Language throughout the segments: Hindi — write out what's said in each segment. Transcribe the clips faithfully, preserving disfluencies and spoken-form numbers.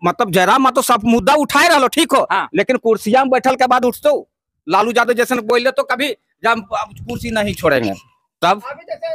मतलब जयराम मातो सब मुद्दा उठाए रहो ठीक हो, हाँ। लेकिन कुर्सिया में बैठल के बाद उठतो लालू यादव जैसे बोले तो कभी जब कुर्सी नहीं छोड़ेंगे तब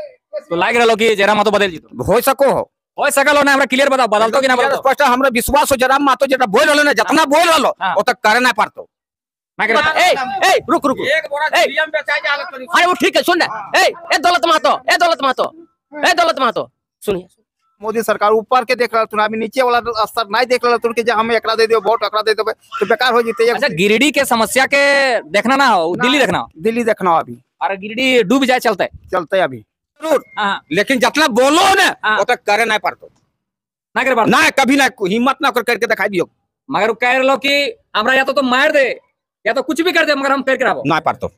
तो लाग रहा कि जयराम मातो बदल जीतो हो सको हो हो सकल हो ना हमरा क्लियर बताओ बदलतो कि ना बदलतो स्पष्ट हमरा विश्वास हो जयराम मातो जेटा बोल रहलो ना जितना बोल रहलो हाँ। ओ तक करे ना पड़तो ना करे ए ए रुक रुक एक बोरा ए, जीएम बेचाई के हालत करी अरे वो ठीक है सुन ए ए दौलत महतो ए दौलत महतो ए दौलत महतो सुनिए मोदी सरकार ऊपर के देख रहा तुम अभी नीचे वाला स्तर नहीं देख रहा तुम कि हम एकरा दे दियो वोट एकरा दे देबे तो बेकार हो जीते। अच्छा गिरिडीह के समस्या के देखना ना हो दिल्ली देखना हो दिल्ली देखना हो अभी अरे गिरिडीह डूब जाए चलता है चलते अभी जरूर हाँ। लेकिन जितना बोलो ना हाँ। ओ तक करे ना पड़तो ना करे बात ना कभी ना हिम्मत ना कर करके दिखाई दियो मगर वो कह रहे कि हमरा या तो तुम मार दे या तो कुछ भी कर दे मगर हम कर कराबो ना पड़तो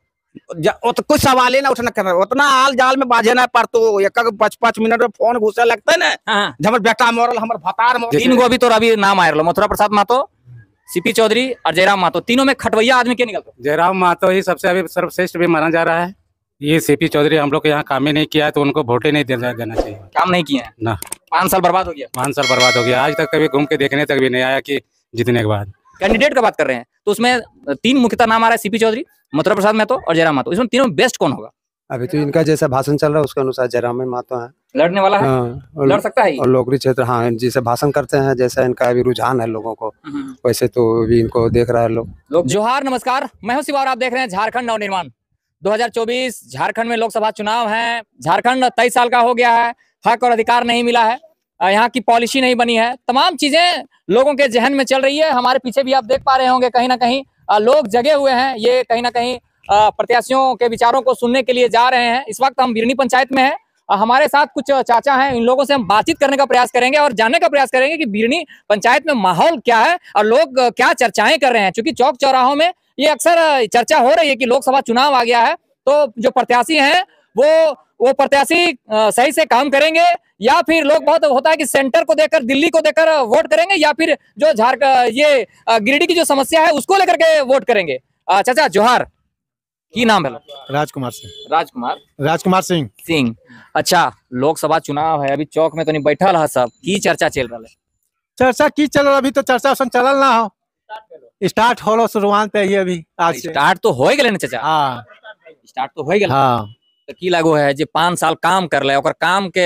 ओ तो कोई सवाल ही ना उठना कर उतना आल जाल में बाजे ना पड़तो एक पाँच पाँच मिनट में फोन घुसे लगता है ना हाँ। हमर बेटा मरल हमर भतार मरल तीन गो अभी तो अभी नाम आए मथुरा प्रसाद महतो सीपी चौधरी और जयराम महतो तीनों में खटवैया आदमी के निकलते जयराम महतो ही सबसे अभी सर्वश्रेष्ठ भी माना जा रहा है। ये सीपी चौधरी हम लोग के यहाँ काम ही नहीं किया है तो उनको वोट ही नहीं देना देना चाहिए। काम नहीं किए हैं ना पाँच साल बर्बाद हो गया पाँच साल बर्बाद हो गया आज तक कभी घूम के देखने तक भी नहीं आया कि जीतने के बाद कैंडिडेट का बात कर रहे हैं तो उसमें तीन मुख्यतः नाम आ रहा है सीपी चौधरी मथुरा प्रसाद महतो और जयराम महतो इसमें तीनों में बेस्ट कौन होगा अभी तो इनका जैसा भाषण चल रहा है उसके अनुसार जयराम महतो है लड़ने वाला है हाँ, और, लड़ सकता है ये? और लोकरी क्षेत्र हाँ जैसे भाषण करते हैं जैसा इनका अभी रुझान है लोगों को वैसे तो अभी इनको देख रहा है लोग लोग जोहार नमस्कार मैं हूं शिवा और आप देख रहे हैं झारखंड नवनिर्माण दो हज़ार चौबीस झारखंड में लोकसभा चुनाव है। झारखंड तेईस साल का हो गया है, हक और अधिकार नहीं मिला है, यहाँ की पॉलिसी नहीं बनी है, तमाम चीजें लोगों के जहन में चल रही है। हमारे पीछे भी आप देख पा रहे होंगे कहीं ना कहीं लोग जगे हुए हैं, ये कहीं ना कहीं प्रत्याशियों के विचारों को सुनने के लिए जा रहे हैं। इस वक्त हम बिरनी पंचायत में हैं, हमारे साथ कुछ चाचा हैं, इन लोगों से हम बातचीत करने का प्रयास करेंगे और जानने का प्रयास करेंगे कि बिरनी पंचायत में माहौल क्या है और लोग क्या चर्चाएं कर रहे हैं। क्योंकि चौक चौराहों में ये अक्सर चर्चा हो रही है कि लोकसभा चुनाव आ गया है तो जो प्रत्याशी हैं वो वो प्रत्याशी सही से काम करेंगे या फिर लोग बहुत होता है कि सेंटर को देखकर दिल्ली को देखकर वोट करेंगे या फिर जो झारखंड ये गिरिडीह की जो समस्या है उसको लेकर के वोट करेंगे। चाचा जोहार की नाम है? राजकुमार सिंह। राजकुमार राजकुमार सिंह सिंह अच्छा लोकसभा चुनाव है, अभी चौक में तो नहीं बैठा रहा सब की चर्चा चल रहा है? चर्चा की चल रहा अभी तो चर्चा चलल ना हो स्टार्ट हो शुरुआत पे अभी आज स्टार्ट तो हो गए ना चाचा? हाँ स्टार्ट तो हो गए। हाँ तो की लागू है जे पाँच साल काम कर ले और काम के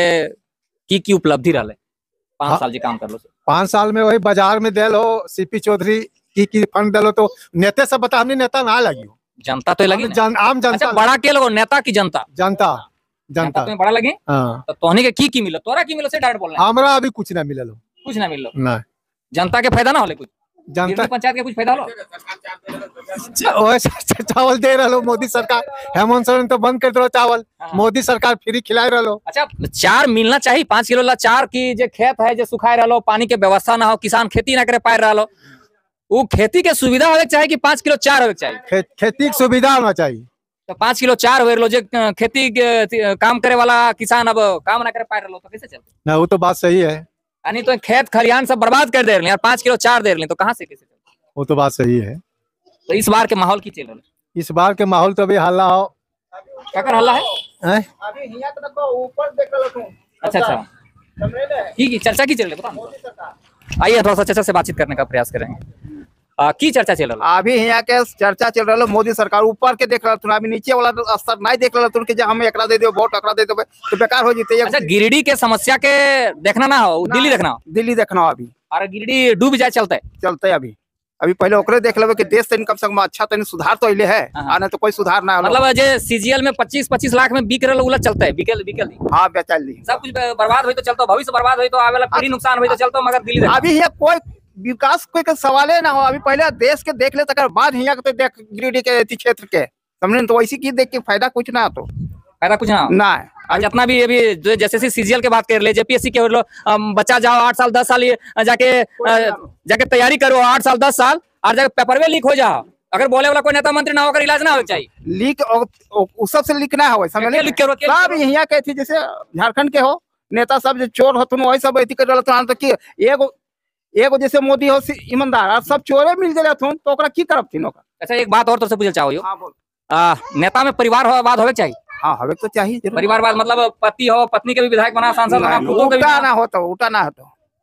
की की उपलब्धि रहा पाँच हाँ, साल जे काम कर लो पाँच साल में वही बाजार में दिल हो सीपी चौधरी की की फंड दिलो तो नेता सब बता हमने नेता ना लगी हो जनता तो लगी जन, आम जनता अच्छा, बड़ा के लोग नेता की जनता जनता जनता तुम्हें बड़ा लगे हाँ तो तोहनी के की की मिलो तोरा की मिलो से डायरेक्ट बोलना हमरा अभी कुछ ना मिलल कुछ ना मिलो ना जनता के फायदा ना होले कुछ जनता पंचायत के कुछ फायदा हो चावल दे रहा मोदी सरकार हेमंत सोरेन तो बंद कर दो चावल मोदी सरकार फ्री खिला रहा। अच्छा चार मिलना चाहिए पाँच किलो ला चार की जो खेत है जो सुखाए रहा पानी के व्यवस्था ना हो किसान खेती ना करे पाए रहा वो खेती के सुविधा होवे चाहिए कि पाँच किलो चार होवे चाहिए खे, खेती की सुविधा होना चाहिए तो पाँच किलो चार हुए लो जो खेती के काम करे वाला किसान अब काम ना करे पाए रहा तो कैसे चलते ना वो तो बात सही है यानी तो खेत खलिहान सब बर्बाद कर दे रहे हैं पाँच किलो चार दे रहे तो कहाँ से कैसे चलते? वो तो बात सही है। तो इस बार के माहौल की चल रहा है? इस बार के माहौल तो अभी हल्ला हो क्या हल्ला है, है? अच्छा अच्छा की चर्चा की चल रही है? आइए थोड़ा सा चर्चा से बातचीत करने का प्रयास करेंगे। आ, की चर्चा चल रहा है? अभी यहाँ के चर्चा चल रहा मोदी सरकार ऊपर के देख रहा तुम अभी नीचे वाला स्तर नहीं देख रहा तुम कि हम एकरा दे दियो वोट एकरा दे देबे तो बेकार हो जीते। अच्छा गिरिडीह के समस्या के देखना ना हो दिल्ली देखना हो? दिल्ली देखना हो अभी अरे गिरिडीह डूब जाए चलता है चलते अभी अभी पहले ओकरे देख लेबे कि देश कम से कम अच्छा तो सुधार तो अइले है आने तो कोई सुधार ना मतलब जे सीजीएल में पच्चीस पच्चीस लाख में बिक रहा चलता है बिकल बिकल हाँ बेचल सब कुछ बर्बाद हुई तो चलता भविष्य बर्बाद हुई तो आगे वाला पीढ़ी नुकसान हुई तो चलता मगर दिल्ली अभी यहाँ कोई विकास कोई सवाल ना हो अभी पहले देश के देख ले तक बाद यहाँ के देख गिरिडीह के क्षेत्र के समझे तो वैसी की देख के फायदा कुछ ना तो फायदा कुछ ना ना जितना भी अभी जैसे सीजीएल के बात कर ले जेपीएससी के लो बच्चा जाओ आठ साल दस साल जाके जाके तैयारी करो आठ साल दस साल और जाके पेपर में लीक हो जाओ अगर बोले वाला कोई नेता मंत्री ना होकर इलाज ना हो चाहिए लीक उस सब से लीक ना हो समझ सब यहाँ के थी जैसे झारखंड के हो नेता सब जो चोर हो वही सब अथी कर एगो एगो जैसे मोदी हो ईमानदार और सब चोरे मिल गए तो ओकरा की करब थी नौकर। अच्छा एक बात और तो से पूछल चाहो हाँ बोल आ, नेता में परिवारवाद होवे चाहिए? हाँ हवे तो चाहिए परिवारवाद मतलब पति हो पत्नी के भी विधायक बना सांसद बना उल्टा ना हो तो उल्टा ना हो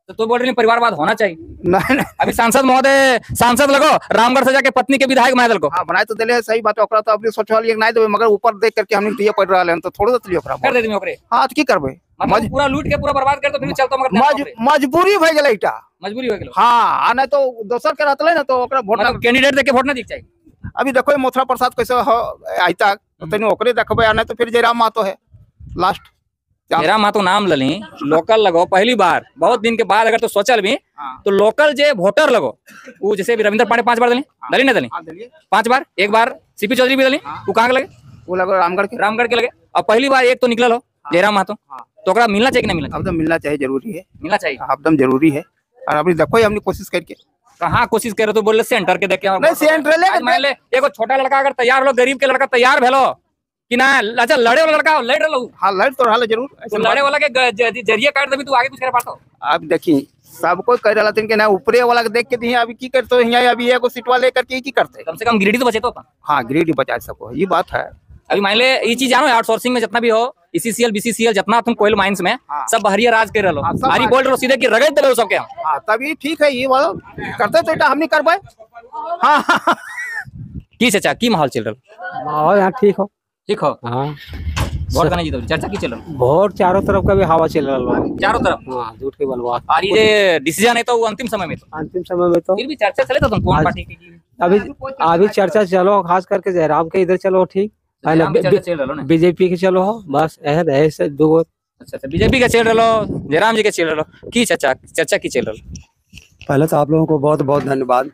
तो तू बोल रही परिवारवाद होना चाहिए। नहीं नहीं अभी सांसद महोदय सांसद लगो रामगढ़ से जाके पत्नी के विधायक बनाए को हाँ बनाए तो दिले सही बात है, ओकरा तो अपनी सोचवा लिए नहीं देबे, मगर ऊपर देख करके हमने दिए पड़ रहा है तो थोड़ा तो ओकरा कर दे दी ओकरे। हाँ तो की करबे, मतलब पूरा लूट के पूरा बर्बाद कर तो फिर चलतो मगर मज, मजबूरी भई गेलै इटा, मजबूरी हो गेलो। हाँ आ नहीं तो दोसर के रहतले ना तो ओकरा वोट मतलब कैंडिडेट देके वोट ना दिख चाहिए। अभी देखो मोथरा प्रसाद कैसे हो आई तक तनी ओकरे देखबे, आ नहीं तो फिर जयराम महतो है लास्ट। मेरा माँ तो नाम लली लोकल लगो पहली बार बहुत दिन के बाद, अगर तो सोचल भी तो लोकल जे वोटर लगो वो जैसे भी रविंद्र पांडे पांच बार दली दली ना दली पांच बार, एक बार सीपी चौधरी भी दली, वो कहाँ के लगे? वो लगो रामगढ़ के रामगढ़ के लगे। और पहली बार एक तो निकल हो जयराम महतो, तो ओकरा मिलना चाहिए कि नहीं मिलना अब तो मिलना चाहिए, जरूरी है, मिलना चाहिए एकदम जरूरी है। और अभी देखो हमने कोशिश करके कहाँ कोशिश करे तो बोले सेंटर के देखे नहीं सेंट्रल आज मान ले एगो छोटा लड़का अगर तैयार हो, गरीब के लड़का तैयार भेलो कि ना, अच्छा लड़े वाला लड़का लड़ रहा हाँ लड़ तो रहा जरूर, तो लड़े वाला के ग- ज- जरिए काट देबी तू आगे कुछ कर पातो। अब देखी सब कोई कह रहा कि ना ऊपरे वाला के देख के दिए, अभी की करते यहाँ अभी एगो सीटवा लेकर के की करते। कम से कम गिरिडीह तो बचे तो अपन। हाँ ग्रेड बचा सको, ये बात है। अभी मान ले ये चीज जानो आउटसोर्सिंग में जितना भी हो ईसीसीएल बीसीसीएल जितना तुम कोयल माइंस में हाँ। सब बहरिया राज कर रहे हाँ, सब अरे बोल रहे हो सीधे कि रगड़ दे सबके हम। हाँ तभी ठीक है, ये वाला करते तो इटा हम नहीं करबे। हाँ हाँ की चाचा की माहौल चल रहा? और यहाँ ठीक हो। ठीक हो। हाँ वोट का नहीं जीतो चर्चा की चल रहा वोट चारों तरफ का भी हवा चल रहा है। चारों तरफ। हाँ झूठ के बलवा और ये डिसीजन है तो वो अंतिम समय में तो अंतिम समय में तो फिर भी चर्चा चले तो तुम कौन आज- पार्टी की? अभी अभी चर्चा चलो, खास करके जयराम के इधर चलो ठीक, जयराम की चर्चा चल रहा ना। बीजेपी के चलो हो बस ऐसे दो। अच्छा अच्छा बीजेपी का चल रहा जयराम जी के चल रहा की चर्चा चर्चा की चल रहा? पहले तो आप लोगों को बहुत बहुत धन्यवाद।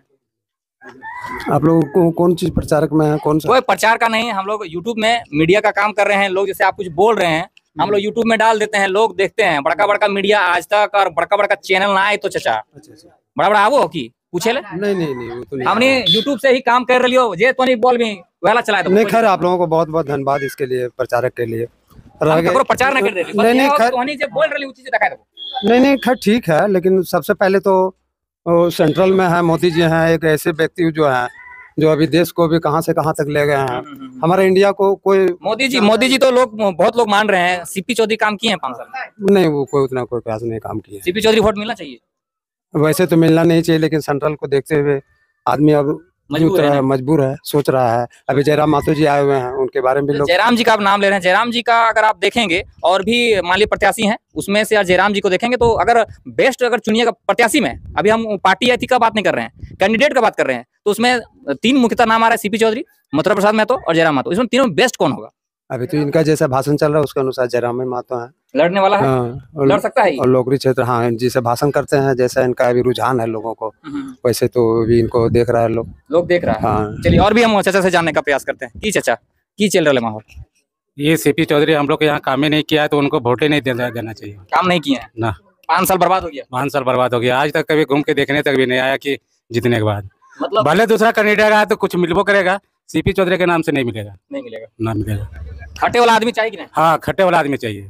आप लोग को कौन चीज प्रचारक में है, कौन सा? कोई प्रचार का नहीं, हम लोग यूट्यूब में मीडिया का काम कर रहे हैं। लोग जैसे आप कुछ बोल रहे हैं हम लोग यूट्यूब में डाल देते हैं, लोग देखते हैं। बड़का बड़का मीडिया आज तक और बड़का बड़का चैनल ना आए तो चाचा अच्छा अच्छा बड़ा बड़ा आवो की पूछे ले नहीं नहीं नहीं वो तो नहीं। हमने यूट्यूब से ही काम कर रही हो जे तो नहीं बोल भी वेला चलाए तो नहीं खैर आप लोगों को बहुत बहुत धन्यवाद इसके लिए, प्रचारक के लिए। रह हम गए- ककरो प्रचार ना कर दे नहीं नहीं खैर तो जे बोल रही उसी से दिखा दो। नहीं नहीं खैर ठीक है, लेकिन सबसे पहले तो ओ, सेंट्रल में है मोदी जी हैं, एक ऐसे व्यक्ति जो हैं जो अभी देश को भी कहां से कहां तक ले गए हैं। हमारे इंडिया को कोई मोदी जी मोदी जी तो लोग बहुत लोग मान रहे हैं। सीपी चौधरी काम किए हैं पांच साल में। नहीं वो कोई उतना कोई प्रयास नहीं काम किया। सीपी चौधरी वोट मिलना चाहिए। वैसे तो मिलना नहीं चाहिए, लेकिन सेंट्रल को देखते हुए आदमी अब मजबूर है ना। मजबूर है, सोच रहा है। अभी जयराम महतो जी आए हुए हैं, उनके बारे में भी लोग जयराम जी का आप नाम ले रहे हैं। जयराम जी का अगर आप देखेंगे और भी मान लीजिए प्रत्याशी हैं उसमें से जयराम जी को देखेंगे तो अगर बेस्ट अगर चुनिएगा प्रत्याशी में, अभी हम पार्टी ऐथी का बात नहीं कर रहे हैं, कैंडिडेट का बात कर रहे हैं, तो उसमें तीन मुख्यतः नाम आ रहा है, सीपी चौधरी, मथुरा प्रसाद महतो और जयराम महतो। इसमें तीनों बेस्ट कौन होगा? अभी तो इनका जैसा भाषण चल रहा है उसके अनुसार जयराम महतो है। लड़ने वाला है, हाँ, और, लड़ सकता है ये? और लोकरी क्षेत्र हाँ जिसे भाषण करते हैं, जैसा इनका अभी रुझान है लोगों को, वैसे तो भी इनको देख रहा है लोग। लोग देख रहा है। हाँ चलिए और भी हम चाचा से जानने का प्रयास करते हैं। की चाचा की चल रहा है माहौल? ये सीपी चौधरी हम लोग के यहाँ काम ही नहीं किया है तो उनको वोट ही नहीं देना देना चाहिए काम नहीं किए हैं, ना। पाँच साल बर्बाद हो गया। पाँच साल बर्बाद हो गया, आज तक कभी घूम के देखने तक भी नहीं आया कि जीतने के बाद मतलब भले दूसरा कैंडिडेट आया तो कुछ मिलबो करेगा, सीपी चौधरी के नाम से नहीं मिलेगा, नहीं मिलेगा। ना मिलेगा। खटे वाला आदमी चाहिए कि नहीं? हाँ खट्टे वाला आदमी चाहिए।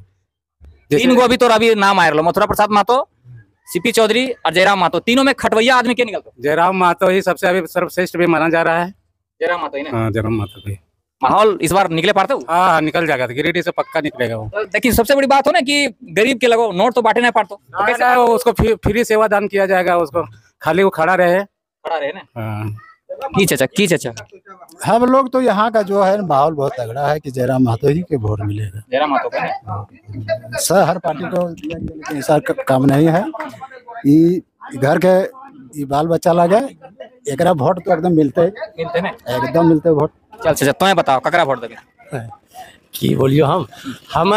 तीन गो अभी तो अभी नाम आया मथुरा प्रसाद महतो, सीपी चौधरी और जयराम महतो, तीनों में खटवैया आदमी के निकलते? जयराम महतो ही सबसे अभी सर्वश्रेष्ठ भी माना जा रहा है। जयराम महतो ही ना। हाँ जयराम महतो भी। माहौल इस बार निकले पाते हो? हाँ हाँ निकल जाएगा, गिरिडीह से पक्का निकलेगा वो। तो देखिए सबसे बड़ी बात हो ना कि गरीब के लगो नोट तो बांटे नहीं पाते, तो कैसे कैसे उसको फ्री फ्री सेवा दान किया जाएगा, उसको खाली वो खड़ा रहे। खड़ा रहे ना? हाँ की चाचा की चाचा हम लोग तो यहाँ का जो है माहौल बहुत तगड़ा है कि जयराम महतो जी के वोट मिलेगा। जयराम महतो का है। सर हर पार्टी को दिया गया, लेकिन ऐसा क- काम नहीं है। ई घर के ई बाल बच्चा लगे एकरा वोट तो एकदम मिलते मिलते ना? एकदम मिलते वोट। चल चाचा तुम्हें बताओ ककरा वोट देगे? की बोलियो हम हम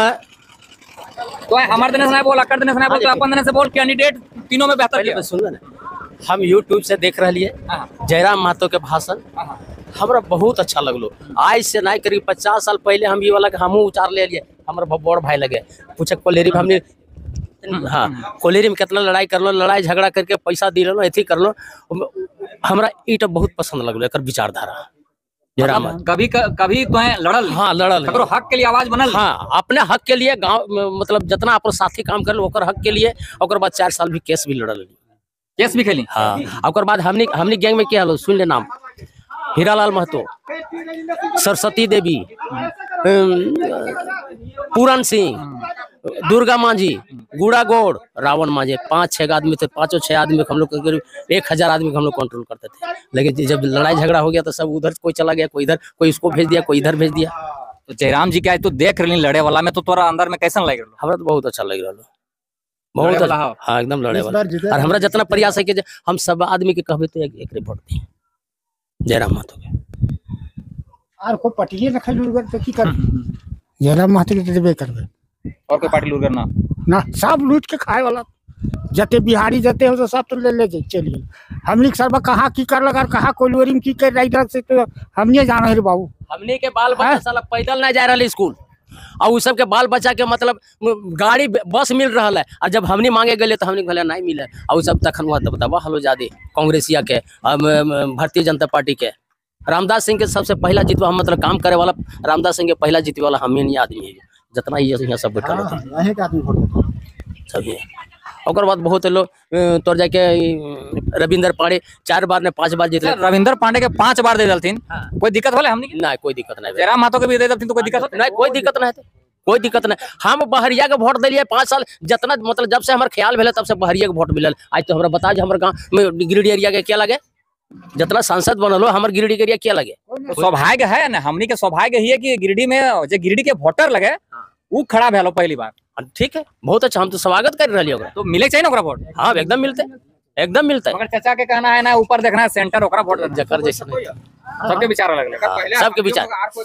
तो हमारे देने से नहीं बोल, अकर देने से नहीं बोल, तो अपन देने से बोल। कैंडिडेट तीनों में बेहतर पहले किया। तो सुन ना, हम यूट्यूब से देख रहे लिए हाँ। जयराम महतो के भाषण, हमरा बहुत अच्छा लगलो। आज से नहीं करीब पचास साल पहले हम ये वाला हम उतार ले लिए, हमारा बड़ भाई लगे पूछे कोलेरी में हमने हाँ कोलेरी में कितना लड़ाई कर लो, लड़ाई झगड़ा करके पैसा दे लो, एथी कर लो। हमरा ईट बहुत पसंद लगलो एकर विचारधारा जयराम महतो। कभी कभी तो है लड़ल, हाँ लड़ल, ककरो हक के लिए आवाज बनल। हाँ अपने हक के लिए गांव में मतलब जितना अपन साथी काम कर ओकर हक के लिए, ओकर बाद चार साल भी केस भी लड़ल। केस भी खेली। हाँ ओकर बाद हमने हमने गैंग में क्या हलो सुन ले नाम, हीरालाल महतो, सरस्वती देवी, अम, पूरन सिंह, दुर्गा मांझी, गुड़ा गोड़ रावण मांझे पाँच छह आदमी थे, पांचों छह आदमी को हम लोग करीब एक हजार आदमी को हम लोग कंट्रोल करते थे। लेकिन जब लड़ाई झगड़ा हो गया तो सब उधर कोई चला गया, कोई इधर, कोई इसको भेज दिया, कोई इधर भेज दिया। तो जयराम जी क्या तो देख रही लड़े वाला में तो तोरा अंदर में कैसा लग रहा? हमरा तो बहुत अच्छा लग रहा, बहुत अच्छा। हाँ एकदम लड़े वाला। और हमरा जितना प्रयास है कि हम सब आदमी के कहबे तो एक रिपोर्ट दी जयराम महतो के आर को पटिए रखे लुरगर तो की कर जयराम महतो के देबे करबे और कोई पार्टी लुरगर ना ना, सब लूट के खाए वाला जते बिहारी जते हो तो सब तो ले ले चलिए। हमनी सब कहाँ की कर लगा कहाँ कोलवरी में की कर राइडर से तो हमने जाना है रे बाबू। हमने के बाल बच्चा साला पैदल ना जा रहा स्कूल और उस सब के बाल बच्चा के मतलब गाड़ी बस मिल रहा है। और जब हमने मांगे गए तो हमने भले नहीं मिले और सब तक हुआ तब बतावा हलो जादे कांग्रेसिया के भारतीय जनता पार्टी के रामदास सिंह के सबसे पहला जीतवा हम मतलब काम करे वाला रामदास सिंह के पहला जीतने वाला हम ही आदमी है जितना ये यहाँ सब बैठा सब। और बाद बहुत लोग तोड़ जाके रविंदर पांडे चार बार ने पांच बार जीत रविंदर पांडे के पांच बार दे दलतीन। हाँ। कोई दिक्कत वाले हमने ना कोई दिक्कत नहीं, जयराम महतो के भी दे दलतीन तो कोई दिक्कत नहीं, कोई दिक्कत नहीं थे, कोई दिक्कत नहीं। हम बहरिया के वोट दिलिए पाँच साल जितना मतलब जब से हमारे ख्याल भेल तब से बहरिया के वोट मिलल। आज तो हमारा बता हमारे गाँव में गिरिडीह एरिया के क्या लगे जितना सांसद बनल हो हमारे गिरिडीह एरिया क्या लगे। सौभाग्य है ना हमनी के सौभाग्य ही है कि गिरिडीह में जो गिरिडीह के वोटर लगे वो खड़ा भेलो पहली बार। ठीक है बहुत अच्छा, हम तो स्वागत कर रही है तो मिले चाहिए ना ओकरा वोट। हाँ एकदम मिलते एकदम मिलता है। मगर चाचा के कहना है ना ऊपर देखना है सेंटर ओकरा वोट जकर जैसे सबके विचार अलग अलग सबके विचार।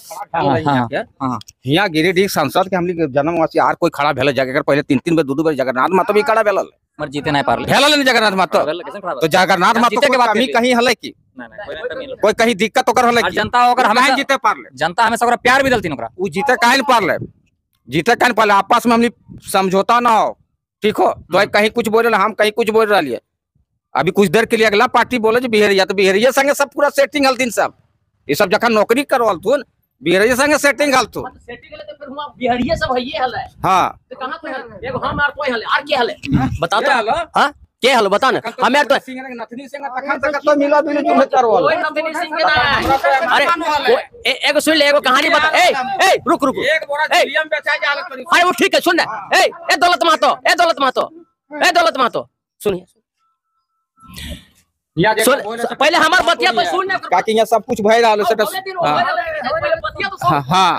यहाँ गिरिडीह सांसद के हमनी जन्मवासी आर कोई खड़ा भेल जगह पहले तीन तीन बेर दो दो बेर जगन्नाथ महतो भी खड़ा भेल मर जीते नहीं पारले भेल जगन्नाथ महतो तो जगन्नाथ महतो के बात कहीं हले की कोई कहीं दिक्कत ओकर हले जनता ओकर हमें जीते पारले जनता हमेशा ओकरा प्यार भी दलतीन ओकरा उ जीते काहे न पारले जीते काहे न पारले आपस में हमनी समझौता ना हो ठीक हो तो कहीं कुछ बोल रहे हम कहीं कुछ बोल रही। अभी कुछ देर के लिए अगला पार्टी बोले जो बिहारिया तो बिहारिया संगे सब पूरा सेटिंग हलतीन सब ये सब जखन नौकरी करवाल थुन बिहारिया संगे सेटिंग हल थुन बिहारिया सब है हले। हां तो कहां कोई हले एगो हम आर कोई हले आर के हले बता तो। हां के हलो बता ना हम यार तो नथनी सिंह तखन तक तो मिला बिल जुल करवाल कोई नथनी सिंह के ना। अरे एगो सुन ले एगो कहानी बता। ए ए रुक रुक एक बोरा जीएम बेचा जा हालत करी। अरे वो ठीक है सुन ना। ए ए दौलत महतो ए दौलत महतो ए दौलत महतो सुनिए सुन पहले हमार बतिया तो सुन ना काकी यहाँ सब कुछ भय रहा है। हां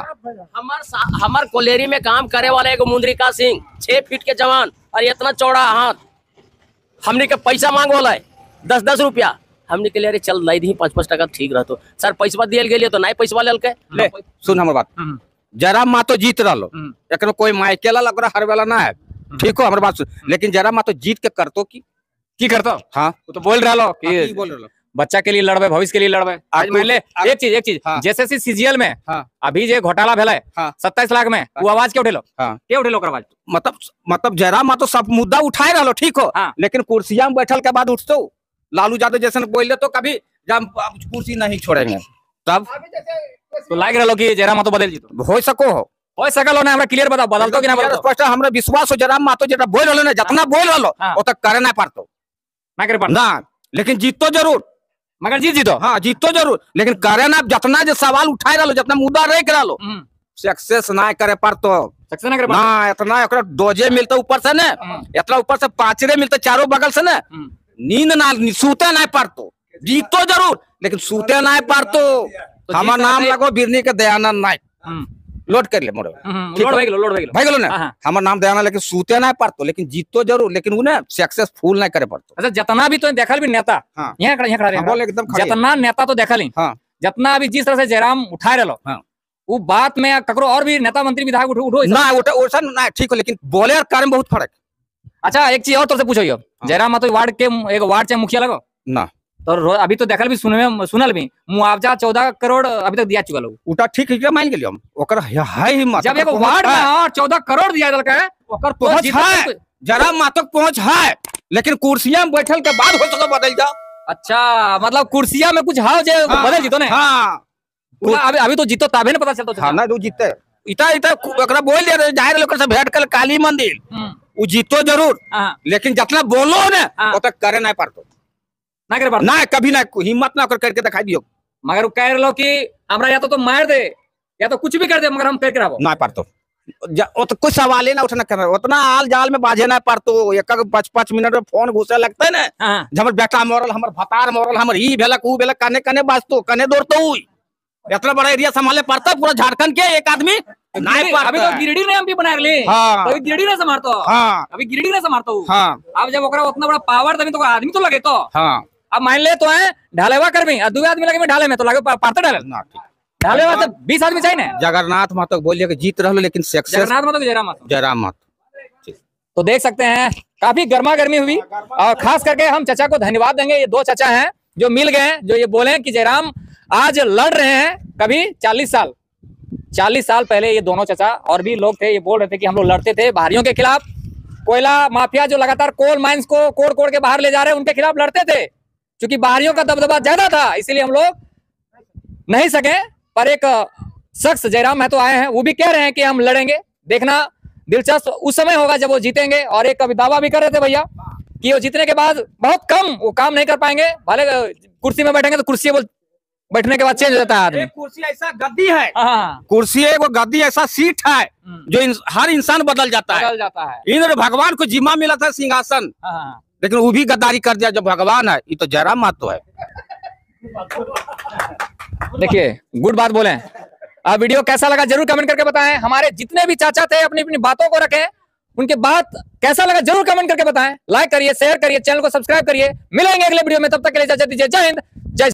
हमार हमार कोलेरी में काम करे वाला एगो मुंद्रिका सिंह छह फीट के जवान और इतना चौड़ा हाथ हमने के पैसा मांग वाला है दस दस रुपया हमने के लिए चल लाई दी पाँच पाँच टका ठीक रहतो सर पैसा दियल गेलिए तो नहीं पैसा लेल के ले सुन हमर बात जयराम महतो जीत रहलो एकरो कोई माइकेला लगरा हर वाला ना है ठीक हो हमर बात सुन। लेकिन जयराम महतो जीत के करतो की की करतो। हाँ तो बोल रहा लो कि बोल रहा बच्चा के लिए लड़बे भविष्य के लिए लड़बे। आज मान ले एक चीज एक चीज जेएसएससी सीजीएल में अभी जो घोटाला भेला है सत्ताईस लाख में वो आवाज क्यों उठेलो क्यों उठेलो आवाज मतलब मतलब जयराम महतो सब मुद्दा उठाए रहलो ठीक हो लेकिन कुर्सिया में बैठल के बाद उठतो लालू यादव जैसे बोले तो कभी जब कुर्सी नहीं छोड़ेंगे तब तो लाग रहा कि जयराम महतो बदल जीतो हो सको हो हो सकल ना हमरा क्लियर बताओ बदलतो कि ना बदलतो स्पष्ट हमरा विश्वास हो जयराम महतो जेटा बोल रहलो ना जितना बोल रहलो ओ तक करे ना पारतो ना करे पारतो ना लेकिन जीतो जरूर मगर जीत जीतो। हाँ जीतो जरूर लेकिन करे ना जितना जो सवाल उठाए रहलो जितना मुद्दा रख रहलो सक्सेस ना करे पारतो सक्सेस ना करे ना इतना एकरा डोजे मिलता ऊपर से ना इतना ऊपर से पाचरे मिलता चारों बगल से ना नींद ना सूते ना पारतो जीतो जरूर लेकिन सूते ना पारतो। हमार नाम लगो बिरनी के दयानंद नायक लोड कर ले मोरे लोड भाई लोड भाई भाई गेलो ना हमर नाम दयानंद लेकिन सूते ना पारतो लेकिन जीतो जरूर लेकिन उ ना सक्सेसफुल ना करे पारतो। अच्छा जितना भी तो देखल भी नेता यहां खड़ा यहां खड़ा बोल एकदम जितना नेता तो देखल ही जितना अभी जिस तरह से जयराम उठाए रहलो वो बात में ककरो और भी नेता मंत्री विधायक उठो उठो ना उठो ओसा ना ठीक हो लेकिन बोले और कार्य में बहुत फर्क। अच्छा एक चीज और तो से पूछो जयराम महतो वार्ड के एक वार्ड से मुखिया लगो ना तो अभी तो देखल भी सुनने में सुनल भी मुआवजा चौदह करोड़ अभी तक दिया चुका लोग उटा ठीक है मान गेलियो हम ओकर है हिम्मत जब एगो वार्ड में और चौदह करोड़ दिया दल के ओकर पहुंच है जयराम महतो पहुंच है लेकिन कुर्सियां में बैठल के बाद हो सको बदल जाओ। अच्छा मतलब कुर्सियां में कुछ हां जे बदल जीतो ने। हां अभी अभी तो जीतो तबे ने पता चलतो हां ना जो जीते इता इता ओकरा बोल दे जाहिर लोग से भेंट कर काली मंदिर उ जीतो जरूर लेकिन जितना बोलो ना ओ तक करे ना पारतो ना करे पारतो ना कभी ना हिम्मत ना कर करके दिखाई दियो मगर कह रहे लो कि हमरा या तो तो मार दे या तो कुछ भी कर दे मगर हम करके रहबो ना पारतो ज- वो तो कुछ सवाल ही ना उठना कर उतना आल जाल में बाजे ना पर तो एक पाँच पाँच मिनट में फोन घुसे लगता है ना हाँ। हमर बेटा मरल हमर भतार मरल हमर ई भेलक ऊ भेलक कने कने बाजतो कने दौड़तो हुई इतना बड़ा एरिया संभाले पड़ता पूरा झारखंड के एक आदमी नहीं गिरिडीह- अभी पड़ता तो गिरिडीह ने एमपी बना ले हाँ। तो अभी गिरिडीह ने संभालतो हाँ अभी गिरिडीह ने संभालतो हाँ अब जब ओकरा उतना बड़ा पावर तभी तो आदमी तो लगे तो हाँ अब मान ले तो है ढालेवा कर भी दो आदमी लगे में ढाले में तो लगे पारते ढाले ना ठीक ढालेवा से बीस आदमी चाहिए ना जगन्नाथ महतो बोलिए कि जीत रहो लेकिन सक्सेस जगन्नाथ महतो की जयराम महतो जयराम महतो तो देख सकते हैं काफी गर्मा गर्मी हुई और खास करके हम चाचा को धन्यवाद देंगे। ये दो चाचा हैं जो मिल गए हैं, जो ये बोले कि जयराम आज लड़ रहे हैं कभी चालीस साल चालीस साल पहले ये दोनों चाचा और भी लोग थे, ये बोल रहे थे कि हम लोग लड़ते थे बाहरियों के खिलाफ। कोयला माफिया जो लगातार कोल माइंस को कोड़ कोड़ के बाहर ले जा रहे हैं उनके खिलाफ लड़ते थे। क्योंकि बाहरियों का दबदबा ज्यादा था इसलिए हम लोग नहीं सके। पर एक शख्स जयराम महतो आए हैं, वो भी कह रहे हैं कि हम लड़ेंगे। देखना दिलचस्प उस समय होगा जब वो जीतेंगे। और एक कभी दावा भी कर रहे थे भैया कि वो जीतने के बाद बहुत कम वो काम नहीं कर पाएंगे, भले कुर्सी में बैठेंगे तो कुर्सी बोल बैठने के बाद चेंज हो जाता है आदमी। कुर्सी ऐसा गद्दी है, हाँ कुर्सी है वो गद्दी ऐसा सीट है जो इन, हर इंसान बदल जाता है। बदल जाता है। इंद्र भगवान को जिम्मा मिला था सिंहासन, हाँ। लेकिन वो भी गद्दारी कर दिया। जब भगवान है ये तो जयराम महतो है। देखिए गुड बात बोले। आप वीडियो कैसा लगा जरूर कमेंट करके बताएं। हमारे जितने भी चाचा थे अपनी अपनी बातों को रखें, उनके बात कैसा लगा जरूर कमेंट करके बताएं। लाइक करिए, शेयर करिए, चैनल को सब्सक्राइब करिए। मिलेंगे अगले वीडियो में, तब तक के लिए इजाजत दीजिए। जय हिंद, जय